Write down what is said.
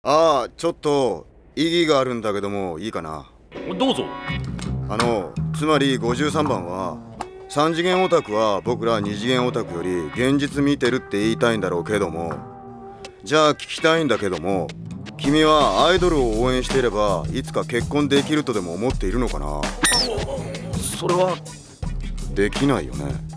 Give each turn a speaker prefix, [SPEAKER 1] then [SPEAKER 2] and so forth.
[SPEAKER 1] ちょっと異議があるんだけどもいいかな。
[SPEAKER 2] どうぞ。
[SPEAKER 1] つまり53番は3次元オタクは僕ら2次元オタクより現実見てるって言いたいんだろうけども、じゃあ聞きたいんだけども、君はアイドルを応援していればいつか結婚できるとでも思っているのかな。
[SPEAKER 2] それは
[SPEAKER 1] できないよね。